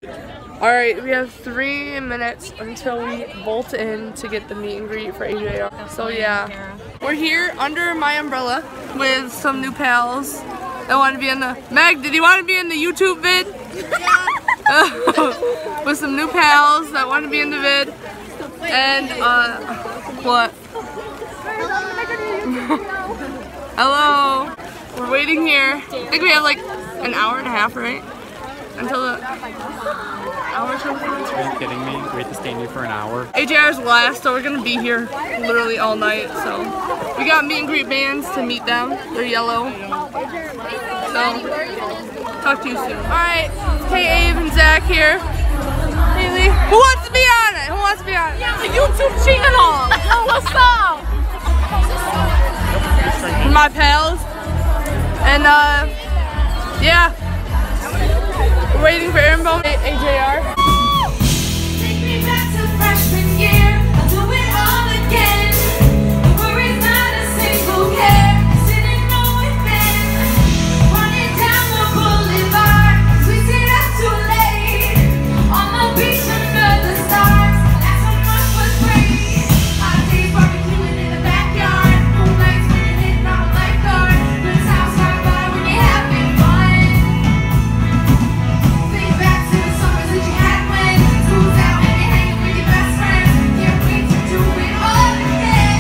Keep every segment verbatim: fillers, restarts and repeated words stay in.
Alright, we have three minutes until we bolt in to get the meet and greet for A J R. So yeah, we're here under my umbrella with some new pals that want to be in the... Meg, did you want to be in the YouTube vid? Yeah. With some new pals that want to be in the vid. And, uh, what? Hello. We're waiting here. I think we have like an hour and a half, right? Until the hour something. Are you kidding me? We have to stay in here for an hour. A J R's last, so we're gonna be here literally all night. So we got meet and greet bands to meet them. They're yellow. So talk to you soon. All right, K-Ave and Zach here. Haley, who wants to be on it? Who wants to be on it? Yeah, the YouTube channel. Yo, what's up? My pals, and uh, yeah. We're waiting for Erin Bowman and A J R. Take me back to freshman year. I'll do it all again. The worry's not a single care. Didn't know it then. Running down the boulevard. Twisted up too late. On the beach under the stars. That's how much was great. Hot days barbecuing in the backyard. Moonlight spinning on a lifeguard. The times fly by when you're having fun. Think back to the summers that you had when school's out and you're hanging with your best friends. Can't wait to do it all again.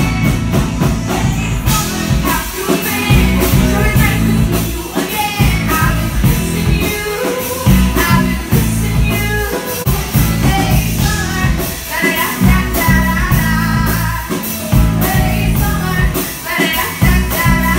How you been? So it's nice to see you again. I've been missing you. I've been missing you. Hey summer, da da da da da da. Hey summer, da da da da da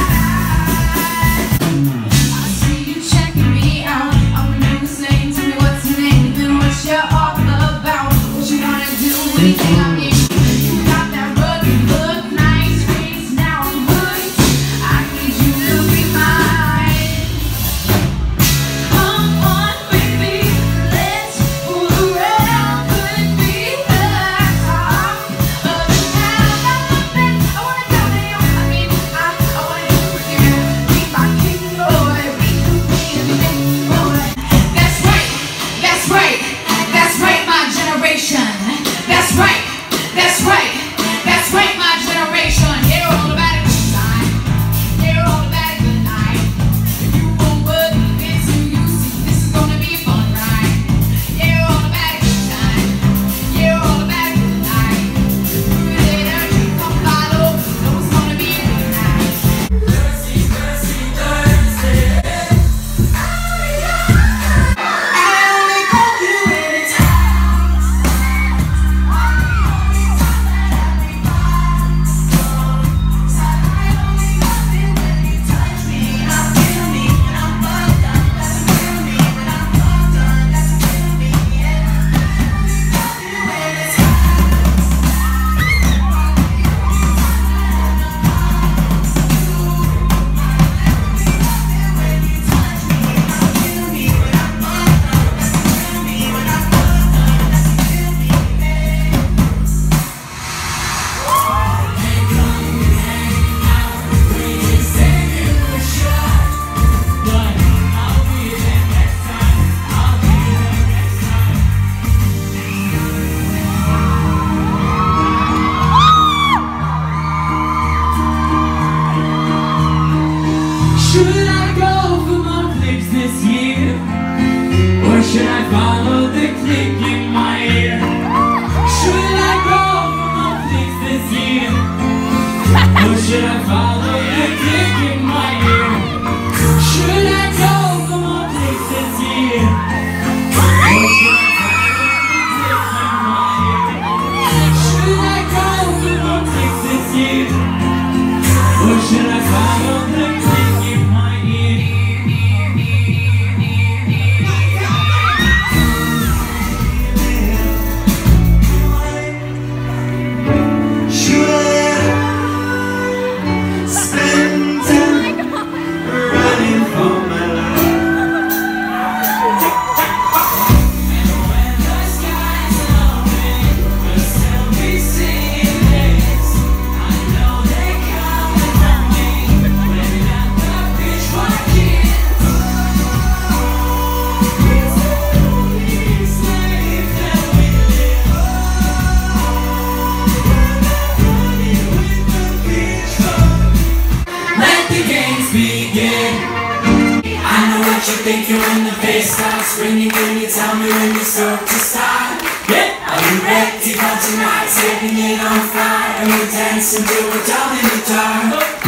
da. I see you checking me out. I'm a new name. Tell me what's your name and what you're all about. What you wanna do when you think I'm you? You got that rugged look, nice face. Now I'm hooked. I need you to be mine. Come on, baby, let's fool around. Could it be that top of the town? Got my best. I wanna down on you. I mean, I, I wanna do with you. Be my king, boy. Be everything, boy. That's right. That's right. That's right, my generation. That's right. you, can you tell me when you start to start? Yeah. Are you ready for tonight? Setting it on fire and we're dancing till we're down in the dark.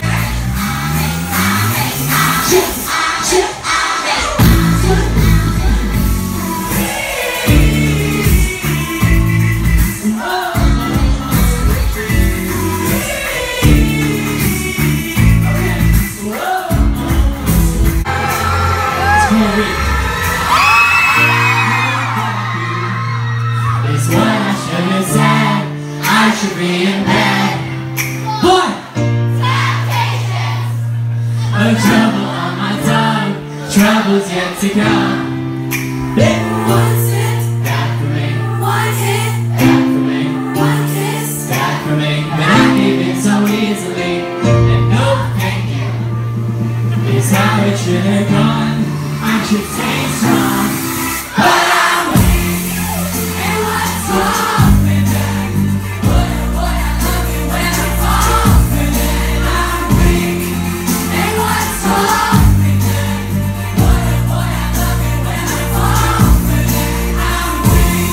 It's what I should have said. I should be in bed. What? A trouble on my tongue. Trouble's yet to come. It was it. That for me. One hit. That for me. One kiss. That for me. But I gave in so easily. And no thank you. It's how it should have gone. I should stay strong. But I'm weak. And what's wrong with that? Boy, boy, I love you when I fall for that. I'm weak. And what's wrong with that? Boy, boy, I love you when I fall for that. I'm weak.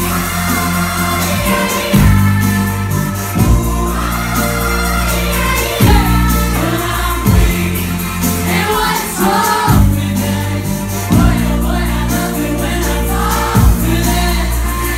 But I'm weak. And what's wrong with that? Boy, boy, I love you when I fall for that.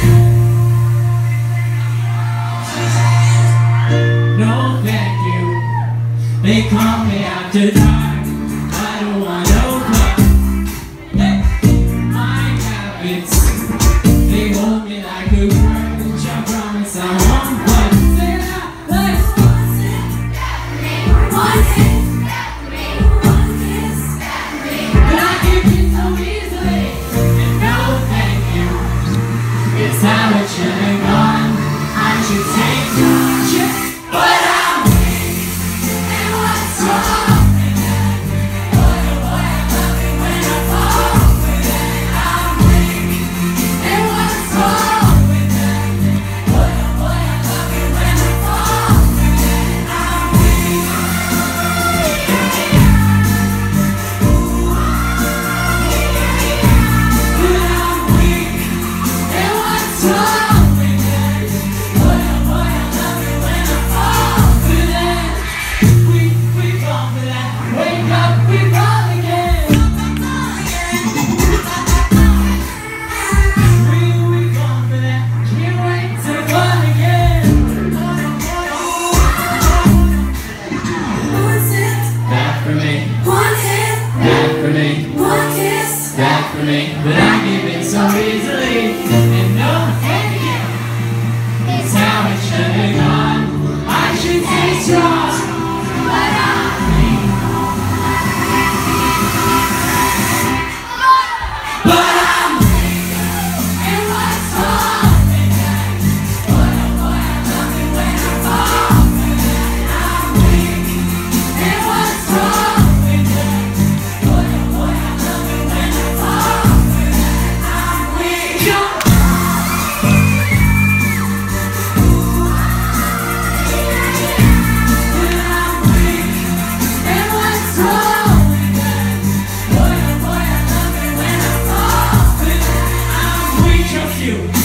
No, thank you. They call me after dark. I don't want no part. Hey, my habits, they hold me like a grudge. I promise I won't budge. Say that, like one hit, one hit, one kiss. But I give in so easily. And no, thank you. It's how it should have gone. I should take charge. But I'm weak. And what's wrong with that? Boy, oh boy, I love it when I fall for that. I'm weak. And what's wrong with that? Boy, oh boy, I love it when I fall for that. I'm weak. But I'm weak. And what's wrong with that? Boy, oh boy, I love it when I fall for that. We, we fall for that. Wake up, we fall again. We, we fall for that. Can't wait to fall again. What's it? That for me. One hit. That for me. One kiss. That for me. But I give in so easily. And no thank you. It's how it should have gone. I should stay strong. But I'm weak. But I'm weak. And what's wrong with that? Boy, oh boy, I love it when I fall for that. I'm weak. And what's wrong with that? Boy, oh boy, I love it when I fall for that. I'm weak. But I'm weak. And what's wrong with that? Boy, oh boy, I love it when I fall for that. I'm weak. Just you.